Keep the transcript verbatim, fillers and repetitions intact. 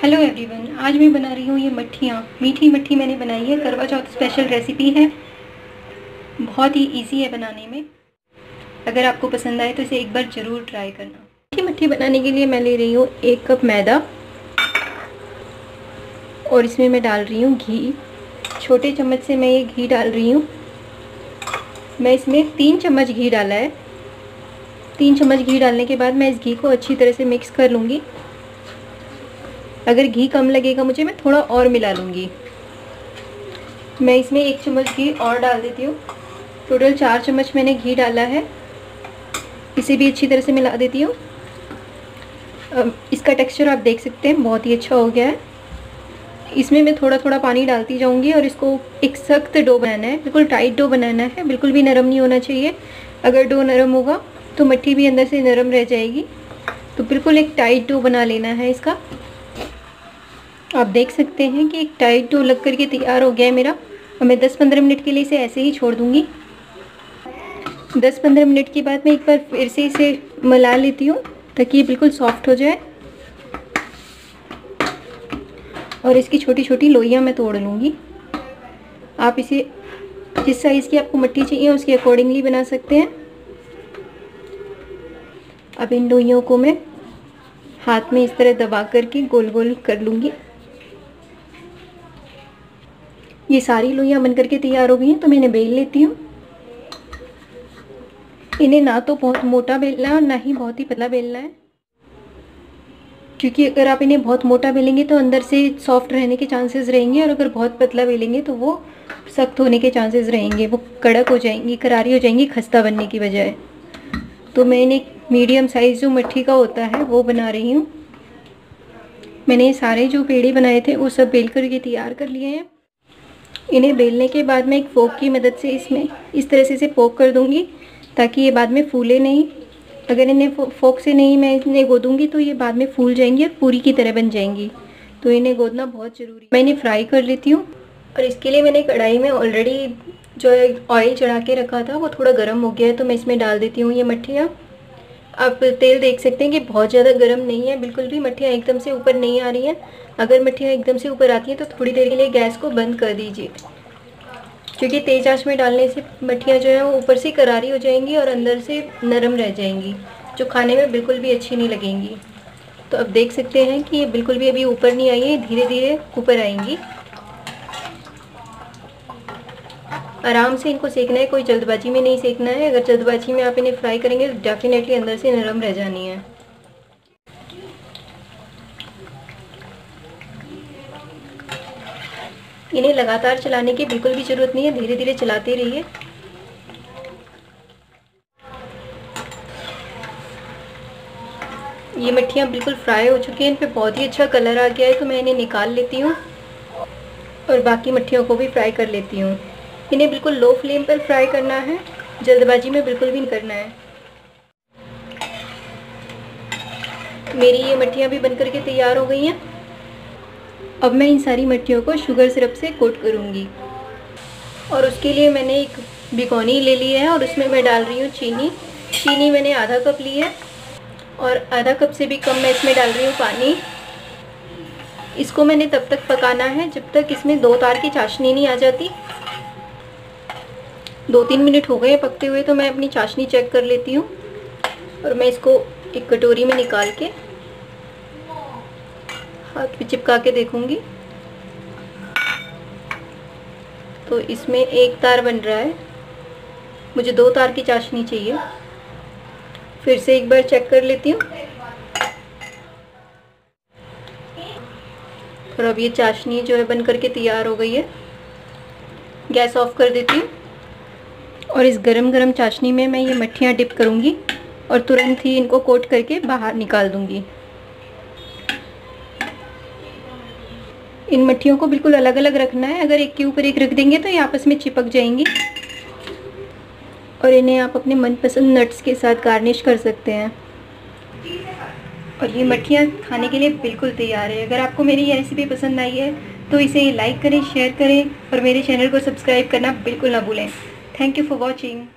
Hello everyone, आज मैं बना रही हूँ ये मट्ठियाँ। मीठी मट्ठी मैंने बनाई है, करवा चौथ स्पेशल रेसिपी है। बहुत ही इजी है बनाने में। अगर आपको पसंद आए तो इसे एक बार ज़रूर ट्राई करना। मीठी मट्ठी बनाने के लिए मैं ले रही हूँ एक कप मैदा और इसमें मैं डाल रही हूँ घी। छोटे चम्मच से मैं ये घी डाल रही हूँ। मैं इसमें तीन चम्मच घी डाला है। तीन चम्मच घी डालने के बाद मैं इस घी को अच्छी तरह से मिक्स कर लूँगी। अगर घी कम लगेगा मुझे, मैं थोड़ा और मिला लूँगी। मैं इसमें एक चम्मच घी और डाल देती हूँ। टोटल चार चम्मच मैंने घी डाला है। इसे भी अच्छी तरह से मिला देती हूँ। अब इसका टेक्सचर आप देख सकते हैं, बहुत ही अच्छा हो गया है। इसमें मैं थोड़ा थोड़ा पानी डालती जाऊँगी और इसको एक सख्त डो बनाना है, बिल्कुल टाइट डो बनाना है, बिल्कुल भी नरम नहीं होना चाहिए। अगर डो नरम होगा तो मट्ठी भी अंदर से नरम रह जाएगी। तो बिल्कुल एक टाइट डो बना लेना है इसका। आप देख सकते हैं कि एक टाइट डो लग करके तैयार हो गया है मेरा। और मैं दस पंद्रह मिनट के लिए इसे ऐसे ही छोड़ दूँगी। दस पंद्रह मिनट के बाद मैं एक बार फिर से इसे मिला लेती हूँ ताकि ये बिल्कुल सॉफ्ट हो जाए। और इसकी छोटी छोटी लोइयाँ मैं तोड़ लूँगी। आप इसे जिस साइज़ की आपको मट्ठी चाहिए उसके अकॉर्डिंगली बना सकते हैं। अब इन लोइयों को मैं हाथ में इस तरह दबा करके गोल गोल कर लूँगी। ये सारी लोइयाँ बन करके तैयार हो गई हैं, तो मैं इन्हें बेल लेती हूँ। इन्हें ना तो बहुत मोटा बेलना है और ना ही बहुत ही पतला बेलना है, क्योंकि अगर आप इन्हें बहुत मोटा बेलेंगे तो अंदर से सॉफ्ट रहने के चांसेस रहेंगे, और अगर बहुत पतला बेलेंगे तो वो सख्त होने के चांसेस रहेंगे। वो कड़क हो जाएंगी, करारी हो जाएंगी खस्ता बनने की बजाय। तो मैं इन्हें मीडियम साइज़ जो मट्ठी का होता है वो बना रही हूँ। मैंने सारे जो पेड़े बनाए थे वो सब बेल करके तैयार कर लिए हैं। इन्हें बेलने के बाद मैं एक फोक की मदद से इसमें इस तरह से इसे पोक कर दूंगी ताकि ये बाद में फूले नहीं। अगर इन्हें फोक से नहीं मैं इन्हें गोदूंगी तो ये बाद में फूल जाएंगी और पूरी की तरह बन जाएंगी। तो इन्हें गोदना बहुत ज़रूरी है। मैं इन्हें फ्राई कर लेती हूँ। और इसके लिए मैंने कढ़ाई में ऑलरेडी जो है ऑयल चढ़ा के रखा था, वो थोड़ा गर्म हो गया है, तो मैं इसमें डाल देती हूँ ये मट्ठियाँ। आप तेल देख सकते हैं कि बहुत ज़्यादा गर्म नहीं है, बिल्कुल भी मट्ठियाँ एकदम से ऊपर नहीं आ रही हैं। अगर मट्ठियाँ एकदम से ऊपर आती हैं तो थोड़ी देर के लिए गैस को बंद कर दीजिए, क्योंकि तेज़ आंच में डालने से मट्ठियाँ जो है वो ऊपर से करारी हो जाएंगी और अंदर से नरम रह जाएंगी, जो खाने में बिल्कुल भी अच्छी नहीं लगेंगी। तो अब देख सकते हैं कि ये बिल्कुल भी अभी ऊपर नहीं आई है, धीरे धीरे ऊपर आएंगी। आराम से इनको सेकना है, कोई जल्दबाजी में नहीं सेकना है। अगर जल्दबाजी में आप इन्हें फ्राई करेंगे तो डेफिनेटली अंदर से नरम रह जानी है। इन्हें लगातार चलाने की बिल्कुल भी ज़रूरत नहीं है, धीरे धीरे चलाते रहिए। ये मट्ठियाँ बिल्कुल फ्राई हो चुकी हैं, इन पे बहुत ही अच्छा कलर आ गया है, तो मैं इन्हें निकाल लेती हूँ और बाकी मट्ठियों को भी फ्राई कर लेती हूँ। इन्हें बिल्कुल लो फ्लेम पर फ्राई करना है, जल्दबाजी में बिल्कुल भी नहीं करना है। मेरी ये मट्ठियाँ भी बन करके तैयार हो गई हैं। अब मैं इन सारी मट्ठियों को शुगर सिरप से कोट करूँगी, और उसके लिए मैंने एक भिगोनी ले ली है और उसमें मैं डाल रही हूँ चीनी। चीनी मैंने आधा कप ली है और आधा कप से भी कम मैं इसमें डाल रही हूँ पानी। इसको मैंने तब तक पकाना है जब तक इसमें दो तार की चाशनी नहीं आ जाती। दो तीन मिनट हो गए पकते हुए, तो मैं अपनी चाशनी चेक कर लेती हूँ और मैं इसको एक कटोरी में निकाल के हाथ में चिपका के देखूंगी। तो इसमें एक तार बन रहा है, मुझे दो तार की चाशनी चाहिए। फिर से एक बार चेक कर लेती हूँ। और अब ये चाशनी जो है बन करके तैयार हो गई है। गैस ऑफ कर देती हूँ और इस गरम गरम चाशनी में मैं ये मट्ठियाँ डिप करूँगी और तुरंत ही इनको कोट करके बाहर निकाल दूँगी। इन मट्ठियों को बिल्कुल अलग अलग रखना है। अगर एक के ऊपर एक रख देंगे तो ये आपस में चिपक जाएंगी। और इन्हें आप अपने मनपसंद नट्स के साथ गार्निश कर सकते हैं। और ये मट्ठियाँ खाने के लिए बिल्कुल तैयार है। अगर आपको मेरी ये रेसिपी पसंद आई है तो इसे लाइक करें, शेयर करें और मेरे चैनल को सब्सक्राइब करना बिल्कुल ना भूलें। Thank you for watching.